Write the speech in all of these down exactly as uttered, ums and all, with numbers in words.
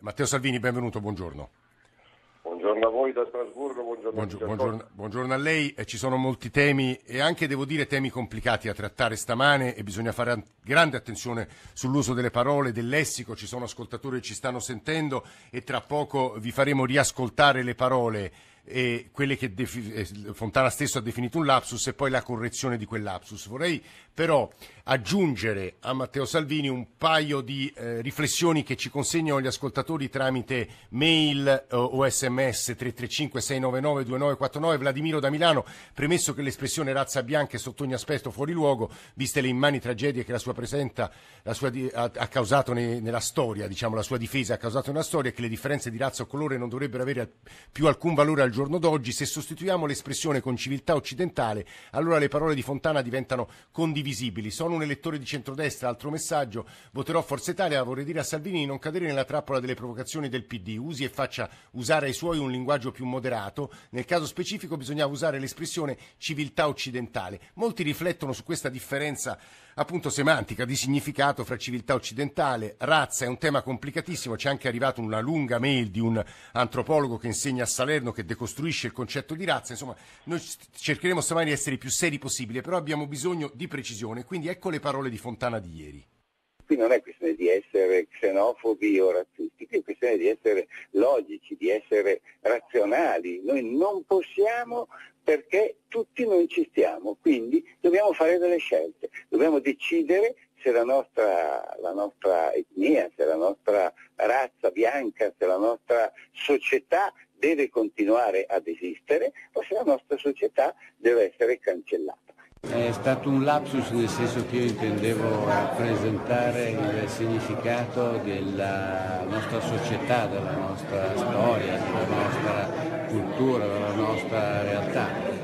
Matteo Salvini, benvenuto, buongiorno. Buongiorno a voi da Strasburgo, buongiorno, buongiorno, buongiorno, buongiorno a lei. Eh, ci sono molti temi e anche, devo dire, temi complicati a trattare stamane e bisogna fare an- grande attenzione sull'uso delle parole, del lessico. Ci sono ascoltatori che ci stanno sentendo e tra poco vi faremo riascoltare le parole e quelle che defi- eh, Fontana stesso ha definito un lapsus e poi la correzione di quel lapsus. Vorrei però aggiungere a Matteo Salvini un paio di eh, riflessioni che ci consegnano gli ascoltatori tramite mail eh, o sms tre tre cinque sei nove nove due nove quattro nove. Vladimiro da Milano: premesso che l'espressione razza bianca è sotto ogni aspetto fuori luogo, viste le immani tragedie che la sua presenza la sua di- ha, ha causato ne- nella storia, diciamo la sua difesa ha causato nella storia, e che le differenze di razza o colore non dovrebbero avere al- più alcun valore al giorno d'oggi, se sostituiamo l'espressione con civiltà occidentale, allora le parole di Fontana diventano condivisibili. Sono un elettore di centrodestra, altro messaggio, voterò Forza Italia, vorrei dire a Salvini di non cadere nella trappola delle provocazioni del P D, usi e faccia usare ai suoi un linguaggio più moderato, nel caso specifico bisognava usare l'espressione civiltà occidentale. Molti riflettono su questa differenza appunto semantica, di significato fra civiltà occidentale, razza. È un tema complicatissimo, c'è anche arrivata una lunga mail di un antropologo che insegna a Salerno che decostruisce il concetto di razza. Insomma, noi cercheremo stamani di essere i più seri possibile, però abbiamo bisogno di precisione, quindi ecco le parole di Fontana di ieri. Qui non è questione di essere xenofobi o razzisti, qui è questione di essere logici, di essere razionali. Noi non possiamo, perché tutti non ci stiamo, quindi dobbiamo fare delle scelte, dobbiamo decidere se la nostra, la nostra etnia, se la nostra razza bianca, se la nostra società deve continuare ad esistere o se la nostra società deve essere cancellata. È stato un lapsus nel senso che io intendevo rappresentare il significato della nostra società, della nostra storia, della nostra cultura, della nostra realtà.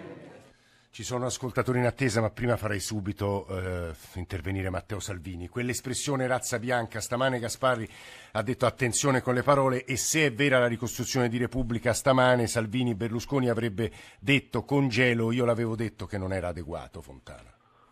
Ci sono ascoltatori in attesa, ma prima farei subito eh, intervenire Matteo Salvini. Quell'espressione razza bianca, stamane Gasparri ha detto attenzione con le parole, e se è vera la ricostruzione di Repubblica stamane, Salvini Berlusconi avrebbe detto congelo, io l'avevo detto che non era adeguato, Fontana.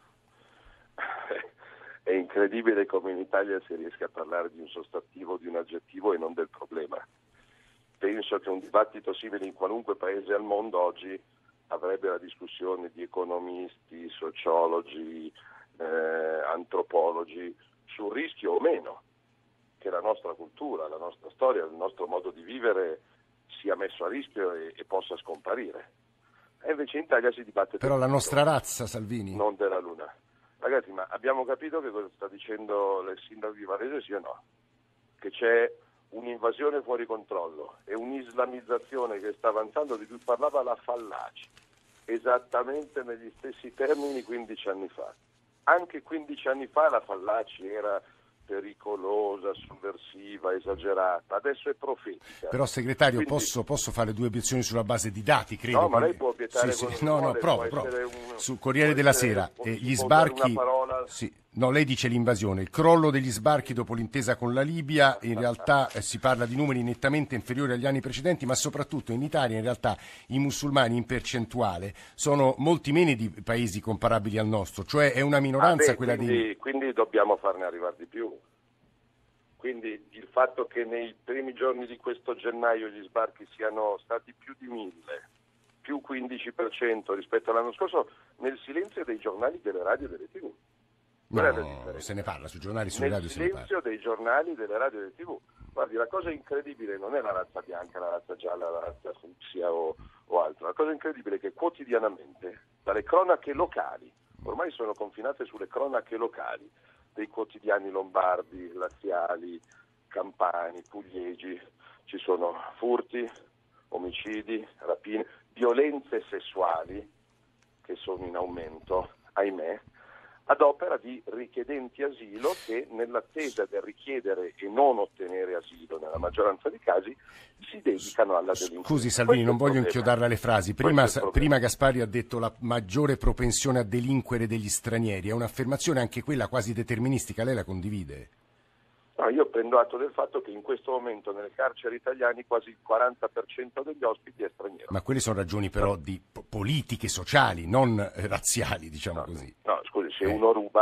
È incredibile come in Italia si riesca a parlare di un sostantivo, di un aggettivo e non del problema. Penso che un dibattito simile in qualunque paese al mondo oggi avrebbe la discussione di economisti, sociologi, eh, antropologi sul rischio o meno che la nostra cultura, la nostra storia, il nostro modo di vivere sia messo a rischio e, e possa scomparire. E invece in Italia si dibatte... Però la nostra razza, Salvini? Non della Luna. Ragazzi, ma abbiamo capito che cosa sta dicendo il sindaco di Varese, sì o no? Che c'è un'invasione fuori controllo e un'islamizzazione che sta avanzando, di cui parlava la Fallaci, esattamente negli stessi termini quindici anni fa. Anche quindici anni fa la Fallaci era pericolosa, sovversiva, esagerata, adesso è profetica. Però segretario, Quindi... posso, posso fare due obiezioni sulla base di dati, credo. No, ma quindi... lei può obiettare sì, con sì. No, no, provo, provo. Un... Sul Corriere della Sera, eh, gli sbarchi... Parola... Sì. No, lei dice l'invasione, il crollo degli sbarchi dopo l'intesa con la Libia, in realtà eh, si parla di numeri nettamente inferiori agli anni precedenti, ma soprattutto in Italia in realtà i musulmani in percentuale sono molti meno di paesi comparabili al nostro, cioè è una minoranza ah beh, quella quindi, di... Quindi dobbiamo farne arrivare di più. Quindi il fatto che nei primi giorni di questo gennaio gli sbarchi siano stati più di mille, più quindici per cento rispetto all'anno scorso, nel silenzio dei giornali, delle radio e delle tivù. No, se ne parla sui giornali, sulle radio se ne parla. Nel silenzio dei giornali, delle radio e delle tivù. Guardi, la cosa incredibile non è la razza bianca, la razza gialla, la razza fucsia o, o altro. La cosa incredibile è che quotidianamente, dalle cronache locali, ormai sono confinate sulle cronache locali, dei quotidiani lombardi, laziali, campani, pugliesi, ci sono furti, omicidi, rapine, violenze sessuali che sono in aumento, ahimè, ad opera di richiedenti asilo che, nell'attesa del richiedere e non ottenere asilo nella maggioranza dei casi, si dedicano alla delinquenza. Scusi Salvini, non voglio inchiodarla alle frasi. Prima, prima Gasparri ha detto la maggiore propensione a delinquere degli stranieri. È un'affermazione anche quella quasi deterministica. Lei la condivide? No, io prendo atto del fatto che in questo momento nelle carceri italiane quasi il quaranta per cento degli ospiti è straniero. Ma quelle sono ragioni però di po- politiche, sociali, non razziali, diciamo no, così. No, scusi, se eh. uno ruba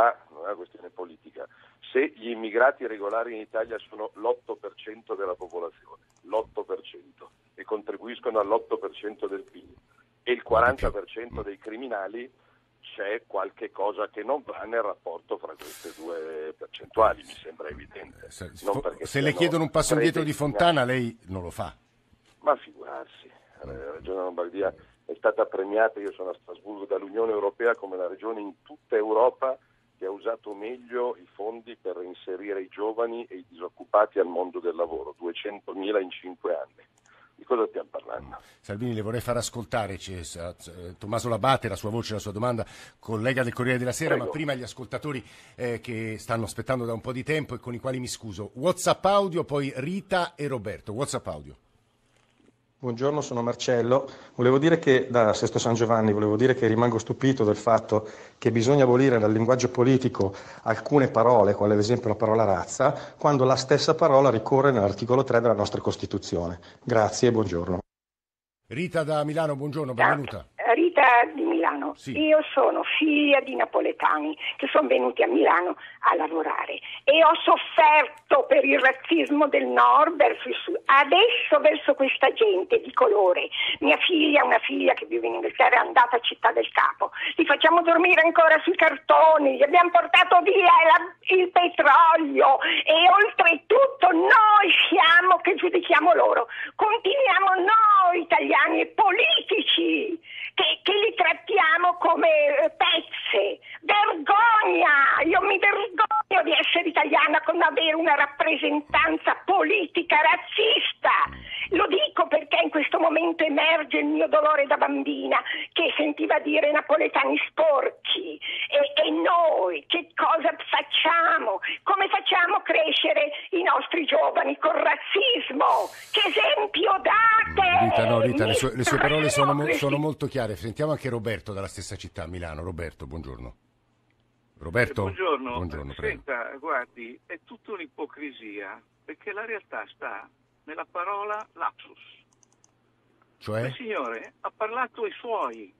non è una questione politica. Se gli immigrati regolari in Italia sono l'otto per cento della popolazione, l'otto per cento, e contribuiscono all'otto per cento del P I L, e il quaranta per cento dei criminali, c'è qualche cosa che non va nel rapporto fra queste due percentuali, mi sembra evidente. Se, non se le chiedono un passo indietro di Fontana, lei non lo fa? Ma figurarsi, la Regione Lombardia è stata premiata, io sono a Strasburgo, dall'Unione Europea come la regione in tutta Europa che ha usato meglio i fondi per inserire i giovani e i disoccupati al mondo del lavoro, duecentomila in cinque anni. Di cosa stiamo parlando? Salvini, le vorrei far ascoltare c'è, uh, Tommaso Labate, la sua voce, la sua domanda, collega del Corriere della Sera. Prego. Ma prima gli ascoltatori eh, che stanno aspettando da un po' di tempo e con i quali mi scuso. WhatsApp audio, poi Rita e Roberto. WhatsApp audio. Buongiorno, sono Marcello. Volevo dire che, da Sesto San Giovanni, volevo dire che rimango stupito del fatto che bisogna abolire dal linguaggio politico alcune parole, quale ad esempio la parola razza, quando la stessa parola ricorre nell'articolo tre della nostra Costituzione. Grazie e buongiorno. Rita da Milano, buongiorno, benvenuta. Rita di Milano. Sì. Io sono figlia di napoletani che sono venuti a Milano a lavorare e ho sofferto per il razzismo del nord verso il sud. Adesso verso questa gente di colore. Mia figlia, una figlia che vive in Inghilterra, è andata a Città del Capo. Li facciamo dormire ancora sui cartoni, gli abbiamo portato via la, il petrolio e oltretutto noi siamo che giudichiamo loro. Continuiamo noi italiani e politici Che, che li trattiamo come pezze. Vergogna! Io mi vergogno di essere italiana con avere una rappresentanza politica razzista. Lo dico perché in questo momento emerge il mio dolore da bambina che sentiva dire napoletani sporchi. E, e noi che cosa facciamo? Come facciamo crescere i nostri giovani con razzismo? Che esempio date? Rita, no, Rita, le sue, le sue parole sono, mo- questi... sono molto chiare. Sentiamo anche Roberto dalla stessa città, Milano. Roberto, buongiorno. Roberto? Buongiorno. Buongiorno, prego. Senta, guardi, è tutta un'ipocrisia, perché la realtà sta nella parola lapsus. Cioè? Il signore ha parlato ai suoi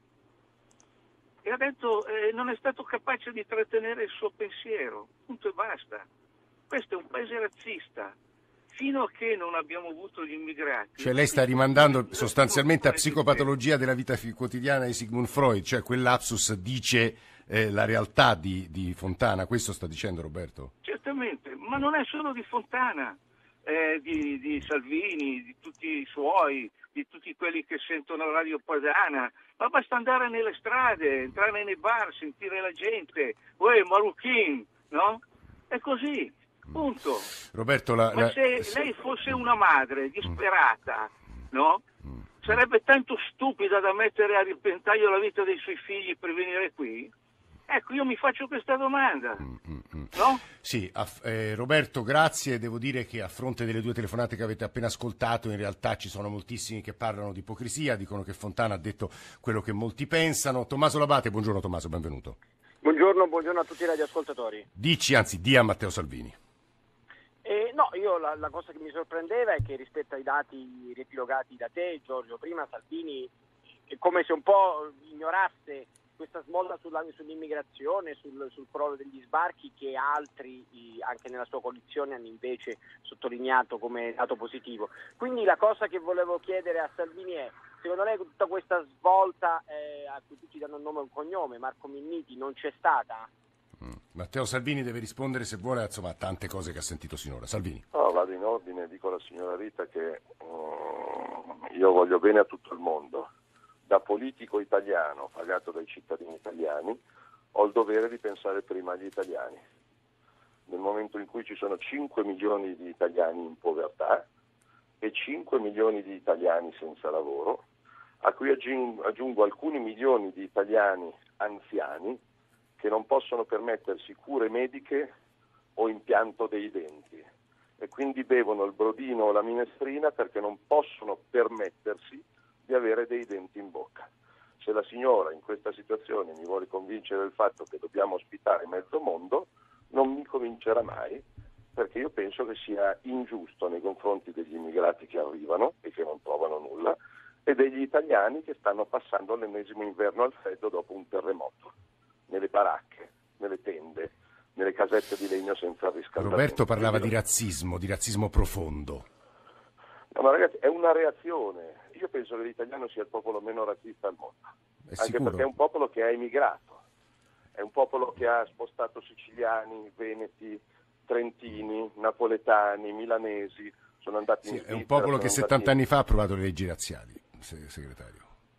e ha detto eh, non è stato capace di trattenere il suo pensiero, punto e basta. Questo è un paese razzista. Fino a che non abbiamo avuto gli immigrati... Cioè lei sta rimandando sostanzialmente a psicopatologia della vita quotidiana di Sigmund Freud, cioè quel lapsus dice eh, la realtà di, di Fontana, questo sta dicendo Roberto? Certamente, ma non è solo di Fontana, eh, di, di Salvini, di tutti i suoi, di tutti quelli che sentono Radio Padana, ma basta andare nelle strade, entrare nei bar, sentire la gente, uè, Maruchin, no? È così. Punto. Roberto, la, ma la... se lei fosse una madre disperata, no? Sarebbe tanto stupida da mettere a repentaglio la vita dei suoi figli per venire qui? Ecco, io mi faccio questa domanda, no? Sì, eh, Roberto, grazie. Devo dire che a fronte delle due telefonate che avete appena ascoltato, in realtà ci sono moltissimi che parlano di ipocrisia, dicono che Fontana ha detto quello che molti pensano. Tommaso Labate, buongiorno Tommaso, benvenuto. Buongiorno, buongiorno a tutti i radioascoltatori. Dici, anzi, dia a Matteo Salvini. Eh, no, io la, la cosa che mi sorprendeva è che rispetto ai dati riepilogati da te, Giorgio, prima Salvini è come se un po' ignorasse questa svolta sulla, sull'immigrazione, sul, sul crollo degli sbarchi che altri anche nella sua coalizione hanno invece sottolineato come dato positivo. Quindi la cosa che volevo chiedere a Salvini è: secondo lei tutta questa svolta eh, a cui tutti danno un nome e un cognome, Marco Minniti, non c'è stata? Mm. Matteo Salvini deve rispondere se vuole, insomma, a tante cose che ha sentito sinora. Salvini. No, vado in ordine, dico alla signora Rita che um, io voglio bene a tutto il mondo. Da politico italiano, pagato dai cittadini italiani, ho il dovere di pensare prima agli italiani. Nel momento in cui ci sono cinque milioni di italiani in povertà e cinque milioni di italiani senza lavoro, a cui aggiungo, aggiungo alcuni milioni di italiani anziani che non possono permettersi cure mediche o impianto dei denti e quindi bevono il brodino o la minestrina perché non possono permettersi di avere dei denti in bocca. Se la signora in questa situazione mi vuole convincere del fatto che dobbiamo ospitare mezzo mondo, non mi convincerà mai, perché io penso che sia ingiusto nei confronti degli immigrati che arrivano e che non trovano nulla e degli italiani che stanno passando l'ennesimo inverno al freddo dopo un terremoto, nelle baracche, nelle tende, casette di legno senza riscaldamento. Roberto parlava di razzismo, di razzismo profondo. No, ma ragazzi, è una reazione. Io penso che l'italiano sia il popolo meno razzista al mondo, È anche sicuro? perché è un popolo che ha emigrato, è un popolo che ha spostato siciliani, veneti, trentini, napoletani, milanesi, sono andati Sì, in Svizzera. è un popolo che sono settanta andati... anni fa ha approvato le leggi razziali, segretario.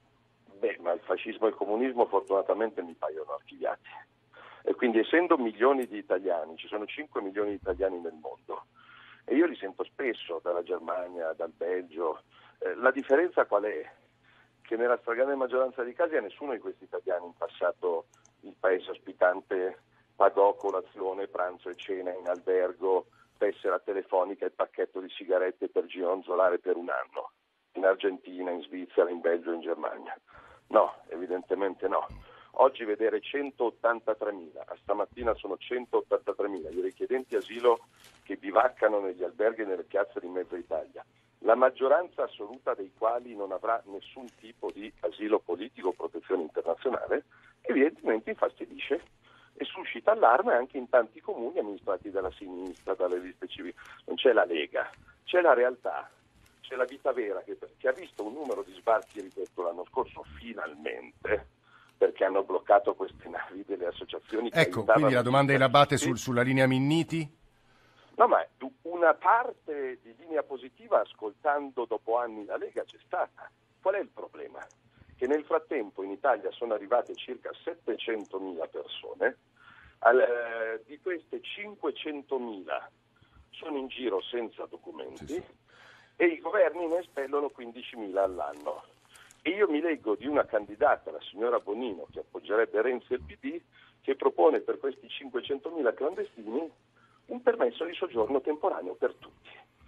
Beh, ma il fascismo e il comunismo fortunatamente mi paiono archiviati. E quindi, essendo milioni di italiani, ci sono cinque milioni di italiani nel mondo, e io li sento spesso dalla Germania, dal Belgio. Eh, la differenza qual è? Che nella stragrande maggioranza dei casi a nessuno di questi italiani in passato il paese ospitante pagò colazione, pranzo e cena in albergo, tessera telefonica e pacchetto di sigarette per gironzolare per un anno, in Argentina, in Svizzera, in Belgio e in Germania. No, evidentemente no. Oggi vedere centottantatremila, a stamattina sono centottantatremila i richiedenti asilo che bivaccano negli alberghi e nelle piazze di mezza Italia, la maggioranza assoluta dei quali non avrà nessun tipo di asilo politico o protezione internazionale, evidentemente infastidisce e suscita allarme anche in tanti comuni amministrati dalla sinistra, dalle liste civili. Non c'è la Lega, c'è la realtà, c'è la vita vera che, che ha visto un numero di sbarchi ridotto l'anno scorso finalmente, perché hanno bloccato queste navi delle associazioni che Ecco, quindi la domanda è l'abate sul, sulla linea Minniti? No, ma una parte di linea positiva, ascoltando dopo anni la Lega, c'è stata. Qual è il problema? Che nel frattempo in Italia sono arrivate circa settecentomila persone, al, eh, di queste cinquecentomila sono in giro senza documenti, sì, sì. E i governi ne espellono quindicimila all'anno. E io mi leggo di una candidata, la signora Bonino, che appoggerebbe Renzi e il P D, che propone per questi cinquecentomila clandestini un permesso di soggiorno temporaneo per tutti.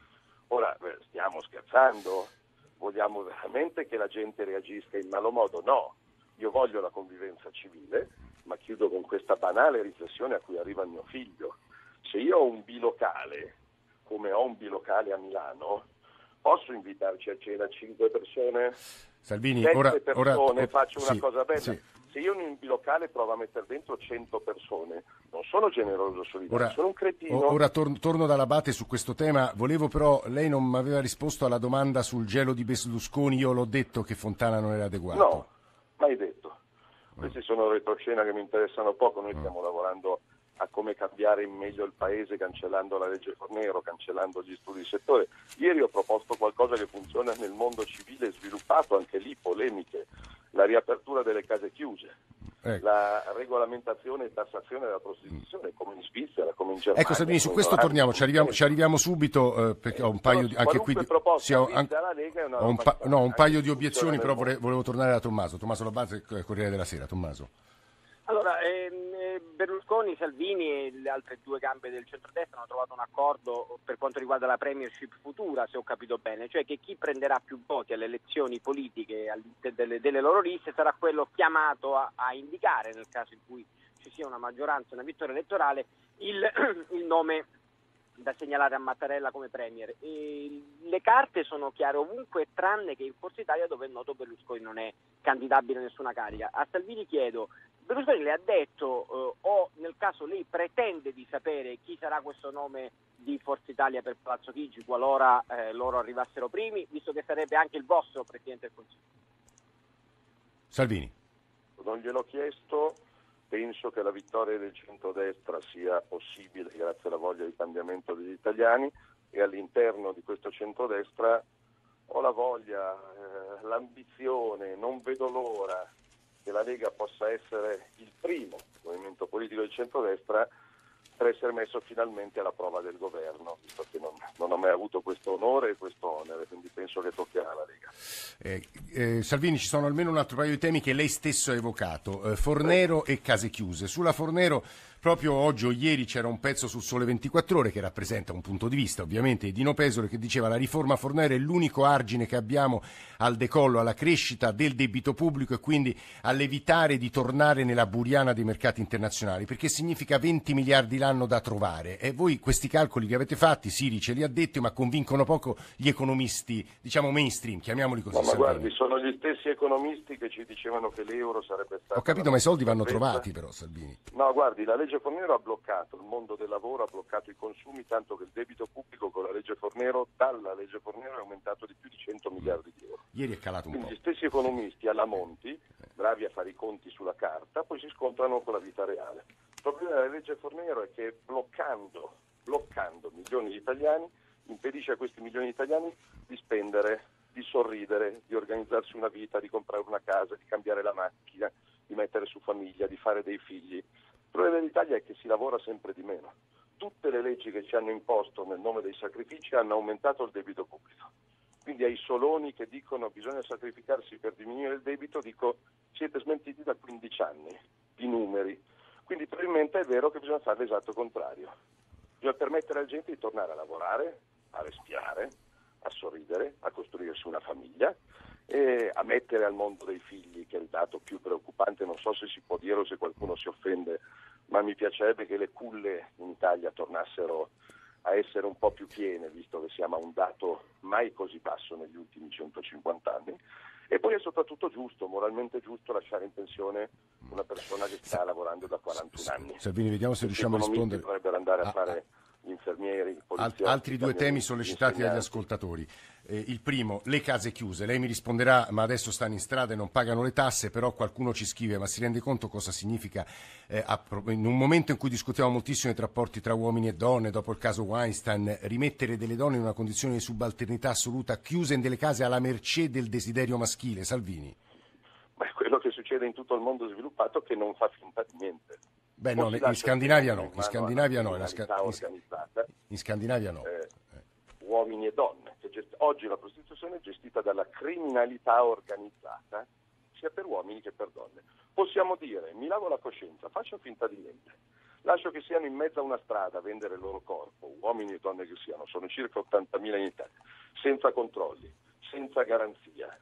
Ora, stiamo scherzando? Vogliamo veramente che la gente reagisca in malo modo? No, io voglio la convivenza civile, ma chiudo con questa banale riflessione a cui arriva mio figlio. Se io ho un bilocale, come ho un bilocale a Milano, posso invitarci a cena cinque persone? Salvini, sette ora, persone, ora, faccio una sì, cosa bella. Sì. Se io in un bilocale provo a mettere dentro cento persone, non sono generoso solidario, ora, sono un cretino. Ora tor- torno dall'abate su questo tema. Volevo però, lei non mi aveva risposto alla domanda sul gelo di Berlusconi. Io l'ho detto che Fontana non era adeguato. No, mai detto. Questi sono retroscena che mi interessano poco. Noi stiamo lavorando a come cambiare in meglio il paese, cancellando la legge Fornero, cancellando gli studi di settore. Ieri ho proposto qualcosa che funziona nel mondo civile sviluppato, anche lì polemiche, la riapertura delle case chiuse, ecco. La regolamentazione e tassazione della prostituzione, come in Svizzera, come in Germania. Ecco Salvini, su questo torniamo, ci arriviamo, ci arriviamo subito, eh, perché ho un paio di, anche qui di, sì, ho, an- ho un, pa- no, un paio di obiezioni, però vorrei, volevo tornare da Tommaso. Tommaso Labate, Corriere della Sera. Tommaso. Allora, ehm, Berlusconi, Salvini e le altre due gambe del centrodestra hanno trovato un accordo per quanto riguarda la premiership futura, se ho capito bene, cioè che chi prenderà più voti alle elezioni politiche delle, delle loro liste sarà quello chiamato a, a indicare, nel caso in cui ci sia una maggioranza, una vittoria elettorale, il, il nome da segnalare a Mattarella come premier. E le carte sono chiare ovunque, tranne che in Forza Italia, dove è noto Berlusconi non è candidabile a nessuna carica. A Salvini chiedo, Berlusconi le ha detto eh, o nel caso lei pretende di sapere chi sarà questo nome di Forza Italia per Palazzo Chigi qualora eh, loro arrivassero primi, visto che sarebbe anche il vostro Presidente del Consiglio? Salvini. Non gliel'ho chiesto, penso che la vittoria del centrodestra sia possibile grazie alla voglia di cambiamento degli italiani e all'interno di questo centrodestra ho la voglia, eh, l'ambizione, non vedo l'ora che la Lega possa essere il primo movimento politico del centrodestra per essere messo finalmente alla prova del governo, visto che non, non ho mai avuto questo onore e questo onere, quindi penso che toccherà alla Lega. Eh, eh, Salvini, ci sono almeno un altro paio di temi che lei stesso ha evocato, eh, Fornero e case chiuse. Sulla Fornero, proprio oggi o ieri c'era un pezzo sul Sole ventiquattro Ore che rappresenta un punto di vista ovviamente di Dino Pesole, che diceva: la riforma Fornero è l'unico argine che abbiamo al decollo, alla crescita del debito pubblico e quindi all'evitare di tornare nella buriana dei mercati internazionali, perché significa venti miliardi l'anno da trovare. E voi questi calcoli che avete fatti, Siri ce li ha detti, ma convincono poco gli economisti, diciamo mainstream, chiamiamoli così. No, ma guardi, sono gli stessi economisti che ci dicevano che l'euro sarebbe stato... Ho capito, ma i soldi vanno trovati però, Salvini. No, guardi, la legge legge Fornero ha bloccato il mondo del lavoro, ha bloccato i consumi, tanto che il debito pubblico con la legge Fornero, dalla legge Fornero, è aumentato di più di cento miliardi di euro. Ieri è calato un Quindi po'. gli stessi economisti alla Monti, bravi a fare i conti sulla carta, poi si scontrano con la vita reale. Il problema della legge Fornero è che bloccando, bloccando milioni di italiani, impedisce a questi milioni di italiani di spendere, di sorridere, di organizzarsi una vita, di comprare una casa, di cambiare la macchina, di mettere su famiglia, di fare dei figli. Il problema dell'Italia è che si lavora sempre di meno. Tutte le leggi che ci hanno imposto nel nome dei sacrifici hanno aumentato il debito pubblico. Quindi ai soloni che dicono bisogna sacrificarsi per diminuire il debito, dico siete smentiti da quindici anni, di numeri. Quindi probabilmente è vero che bisogna fare l'esatto contrario. Bisogna permettere alla gente di tornare a lavorare, a respirare, a sorridere, a costruirsi una famiglia e a mettere al mondo dei figli, che è il dato più preoccupante. Non so se si può dire o se qualcuno si offende, ma mi piacerebbe che le culle in Italia tornassero a essere un po' più piene, visto che siamo a un dato mai così basso negli ultimi centocinquanta anni. E poi è soprattutto giusto, moralmente giusto, lasciare in pensione una persona che sta lavorando da quarantuno anni. Salvini, vediamo se riusciamo a rispondere. Dovrebbero andare a Ah, fare gli infermieri, i poliziotti, altri due temi sollecitati dagli insegnanti. ascoltatori. Eh, il primo, le case chiuse. Lei mi risponderà, ma adesso stanno in strada e non pagano le tasse, però qualcuno ci scrive, ma si rende conto cosa significa eh, a, in un momento in cui discutiamo moltissimo dei rapporti tra uomini e donne, dopo il caso Weinstein, rimettere delle donne in una condizione di subalternità assoluta, chiuse in delle case alla mercé del desiderio maschile? Salvini. Ma è quello che succede in tutto il mondo sviluppato, che non fa finta di niente. Beh, no, in Scandinavia no, in Scandinavia no, in, Sca- organizzata, in Scandinavia no. Eh, uomini e donne. Che gest- oggi la prostituzione è gestita dalla criminalità organizzata, sia per uomini che per donne. Possiamo dire, mi lavo la coscienza, faccio finta di niente, lascio che siano in mezzo a una strada a vendere il loro corpo, uomini e donne che siano, sono circa ottantamila in Italia, senza controlli, senza garanzia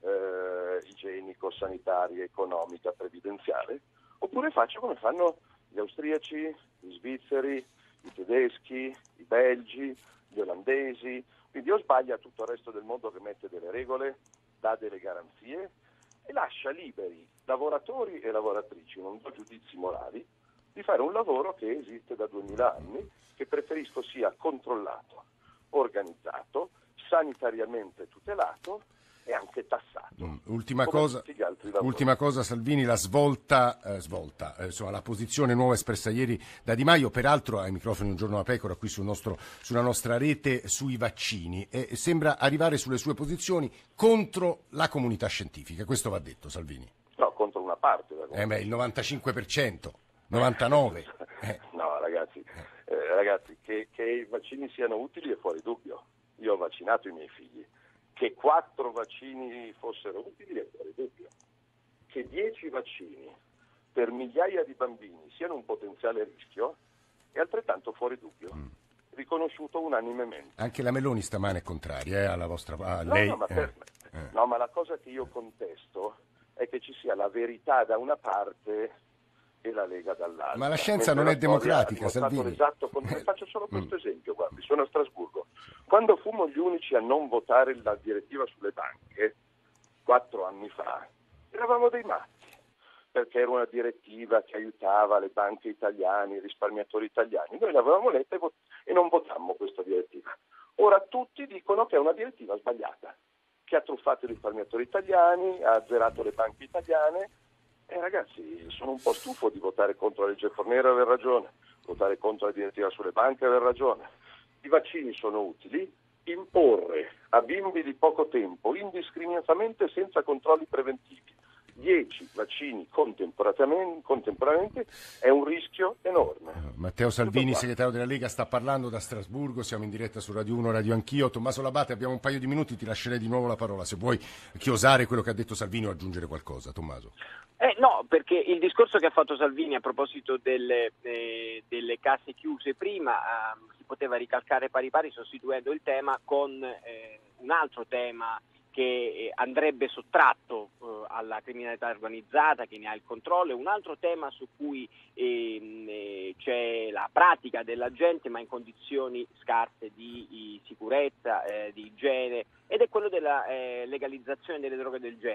eh, igienico-sanitaria, economica, previdenziale. Oppure faccio come fanno gli austriaci, gli svizzeri, i tedeschi, i belgi, gli olandesi. Quindi o sbaglia tutto il resto del mondo che mette delle regole, dà delle garanzie e lascia liberi lavoratori e lavoratrici, non do giudizi morali, di fare un lavoro che esiste da duemila anni, che preferisco sia controllato, organizzato, sanitariamente tutelato e anche tassato. Mm, ultima, cosa, ultima cosa, Salvini, la svolta, eh, svolta eh, insomma, la posizione nuova espressa ieri da Di Maio, peraltro ai microfoni Un Giorno da Pecora, qui sul nostro, sulla nostra rete, sui vaccini, e sembra arrivare sulle sue posizioni contro la comunità scientifica. Questo va detto, Salvini. No, contro una parte. Eh beh, il novantacinque per cento, novantanove per cento. Eh. No, ragazzi, eh, ragazzi che, che i vaccini siano utili è fuori dubbio. Io ho vaccinato i miei figli. Che quattro vaccini fossero utili è fuori dubbio. Che dieci vaccini per migliaia di bambini siano un potenziale rischio è altrettanto fuori dubbio. Mm. Riconosciuto unanimemente. Anche la Meloni stamane è contraria eh, alla vostra... A no, lei, no, ma per, eh. no, ma la cosa che io contesto è che ci sia la verità da una parte e la Lega dall'altra. Ma la scienza non è democratica, Salvini. Esatto, faccio solo questo esempio, guardi, sono a Strasburgo. Quando fummo gli unici a non votare la direttiva sulle banche, quattro anni fa, eravamo dei matti, perché era una direttiva che aiutava le banche italiane, i risparmiatori italiani. Noi l'avevamo letta e, vot- e non votammo questa direttiva. Ora tutti dicono che è una direttiva sbagliata, che ha truffato i risparmiatori italiani, ha azzerato le banche italiane. Eh, ragazzi, sono un po' stufo di votare contro la legge Fornero e aver ragione, votare contro la direttiva sulle banche e aver ragione. I vaccini sono utili, imporre a bimbi di poco tempo, indiscriminatamente senza controlli preventivi, dieci vaccini contemporaneamente, contemporaneamente è un rischio enorme. Matteo Salvini, segretario della Lega, sta parlando da Strasburgo, siamo in diretta su Radio uno, Radio Anch'io. Tommaso Labate, abbiamo un paio di minuti, ti lascerei di nuovo la parola, se vuoi chiosare quello che ha detto Salvini o aggiungere qualcosa. Tommaso. Eh, no, perché il discorso che ha fatto Salvini a proposito delle, eh, delle case chiuse prima eh, si poteva ricalcare pari pari sostituendo il tema con eh, un altro tema che eh, andrebbe sottratto eh, alla criminalità organizzata che ne ha il controllo, un altro tema su cui eh, eh, c'è la pratica della gente ma in condizioni scarse di, di sicurezza, eh, di igiene, ed è quello della eh, legalizzazione delle droghe del genere.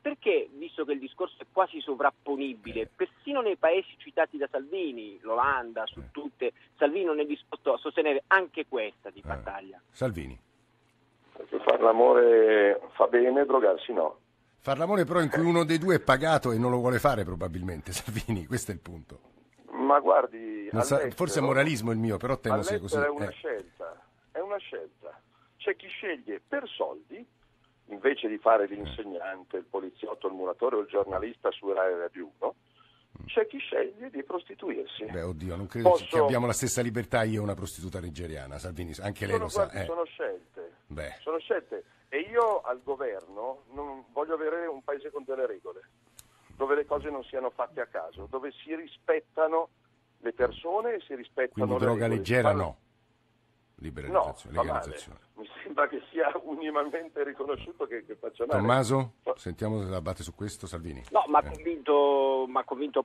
perché, visto che il discorso è quasi sovrapponibile, persino nei paesi citati da Salvini, l'Olanda, su tutte, Salvini non è disposto a sostenere anche questa di battaglia? Eh, Salvini. Perché far l'amore fa bene, drogarsi no. Far l'amore però in cui uno dei due è pagato e non lo vuole fare probabilmente, Salvini, questo è il punto. Ma guardi, sa, forse è moralismo il mio, però temo sia così. È una eh. scelta, è una scelta. C'è chi sceglie per soldi, invece di fare l'insegnante, il poliziotto, il muratore o il giornalista su Rai Radio uno, c'è chi sceglie di prostituirsi. Beh, oddio, non credo Posso... che abbiamo la stessa libertà io e una prostituta nigeriana, Salvini, anche lei sono, lo sa. guardi, Eh. Sono scelte, Beh. sono scelte. E io al governo non voglio avere un paese con delle regole, dove le cose non siano fatte a caso, dove si rispettano le persone e si rispettano Quindi le droga regole. leggera Fanno... no, liberalizzazione, no, fa legalizzazione. male. Mi sembra che sia unanimemente riconosciuto che, che faccia male. Tommaso, sentiamo se la batte su questo, Salvini. No, mi ha eh. convinto, m'ha convinto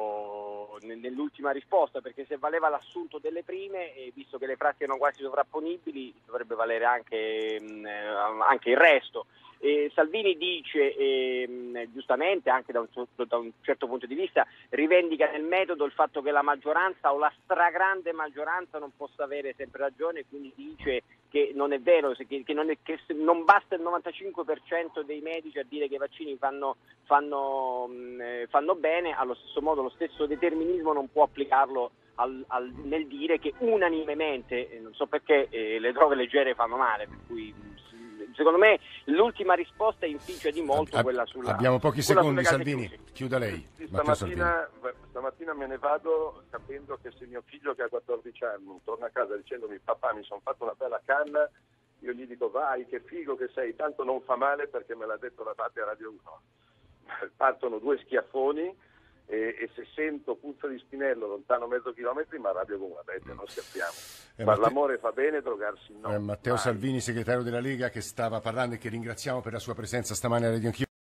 poco nell'ultima risposta, perché se valeva l'assunto delle prime, e visto che le frasi erano quasi sovrapponibili, dovrebbe valere anche, mh, anche il resto. Eh, Salvini dice, eh, giustamente, anche da un, da un certo punto di vista, rivendica nel metodo il fatto che la maggioranza o la stragrande maggioranza non possa avere sempre ragione, quindi dice che non è vero, che, che, non, è, che non basta il novantacinque per cento dei medici a dire che i vaccini fanno, fanno, mh, fanno bene, allo stesso modo lo stesso determinismo non può applicarlo al, al, nel dire che unanimemente, eh, non so perché, eh, le droghe leggere fanno male, per cui secondo me l'ultima risposta inficia di molto Ab- quella sulla... Abbiamo pochi quella secondi, sulle case Salvini, chiuse. chiuda lei. Sì, Matteo stamattina, stamattina me ne vado capendo che se mio figlio che ha quattordici anni torna a casa dicendomi papà mi sono fatto una bella canna, io gli dico vai che figo che sei, tanto non fa male perché me l'ha detto la Bate a Radio uno. Partono due schiaffoni e, e se sento puzza di spinello lontano mezzo chilometro mi arrabbio con una bete, non scherziamo. Eh, Ma Matteo... l'amore fa bene, drogarsi no. Eh, Matteo mai. Salvini, segretario della Lega, che stava parlando e che ringraziamo per la sua presenza stamane a Radio Anch'io.